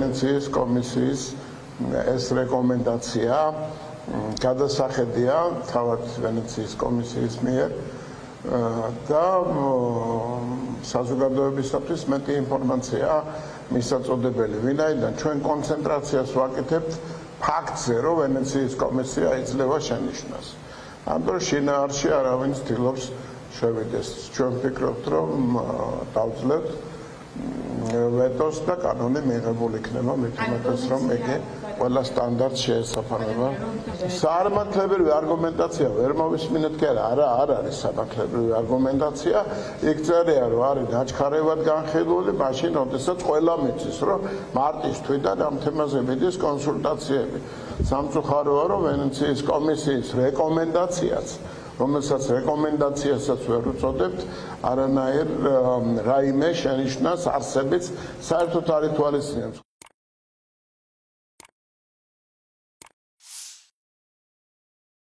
ვენეციის კომისიის ეს რეკომენდაცია გადასახედია თავად ვენეციის კომისიის მიერ და საზოგადოებისათვის მეტი ინფორმაცია მისაწოდებელი, ვინაიდან ჩვენ კონცენტრაციას ვაკეთებთ ფაქტზე, რომ ვენეციის კომისია იძლევა შენიშვნას. ამ დროს შინაარსში არავინ ცდილობს შევიდეს. ჩვენ ვფიქრობთ, რომ დავძლევთ ვეტოს და კანონი მიღებულ იქნება, მithumetes რომ იგი ყველა სტანდარტს შეესაბამება. სამართლებრივი არგუმენტაცია ვერ მოვისმინეთ კი არა, არ არის სამართლებრივი არგუმენტაცია. იქ წერია, რომ არის დაჩქარებად განხილული, მაშინ, როდესაც ყველა მიცის, რომ მარტის თვიდან ამ თემაზე მიდის კონსულტაციები. სამწუხაროა, რომ ვენეციის კომისიის რეკომენდაციაც, რომელსაც რეკომენდაციასაც ვერ უწოდებთ, არანაირ რაიმე შენიშვნას არსებიც საერთოდ არ ითვალისწინებს.